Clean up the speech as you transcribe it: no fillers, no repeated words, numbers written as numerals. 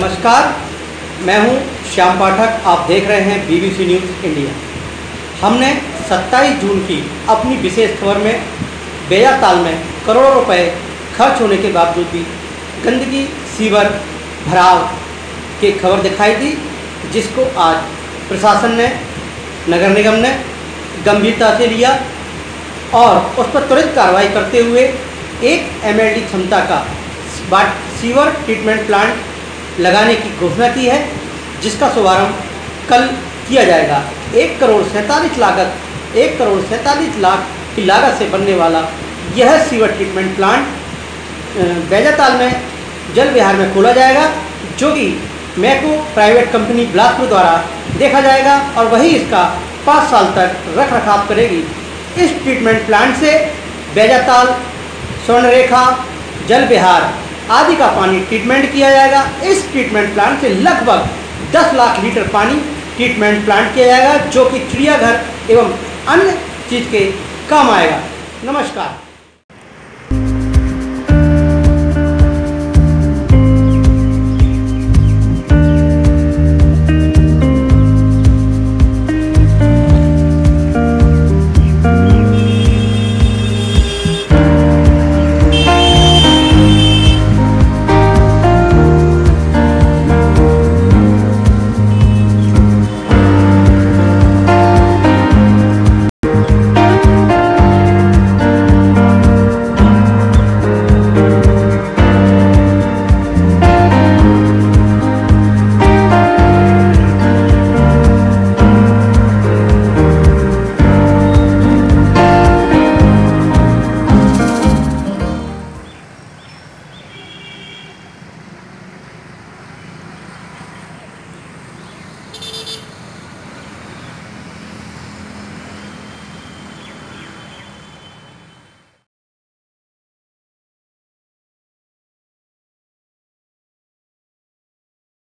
नमस्कार, मैं हूं श्याम पाठक। आप देख रहे हैं BBC न्यूज़ इंडिया। हमने 27 जून की अपनी विशेष खबर में बेजाताल में करोड़ों रुपए खर्च होने के बावजूद भी गंदगी, सीवर, भराव की खबर दिखाई दी, जिसको आज प्रशासन ने, नगर निगम ने गंभीरता से लिया और उस पर त्वरित कार्रवाई करते हुए 1 MLD क्षमता का सीवर ट्रीटमेंट प्लांट लगाने की घोषणा की है, जिसका शुभारंभ कल किया जाएगा। 1 करोड़ 47 लाख की लागत से बनने वाला यह सीवर ट्रीटमेंट प्लांट बेजाताल में जल बिहार में खोला जाएगा, जो कि मैको प्राइवेट कंपनी बिलासपुर द्वारा देखा जाएगा और वही इसका 5 साल तक रख रखाव करेगी। इस ट्रीटमेंट प्लांट से बेजाताल, स्वर्णरेखा, जल बिहार आदि का पानी ट्रीटमेंट किया जाएगा। इस ट्रीटमेंट प्लांट से लगभग 10 लाख लीटर पानी ट्रीटमेंट प्लांट किया जाएगा, जो कि चिड़ियाघर एवं अन्य चीज़ के काम आएगा। नमस्कार।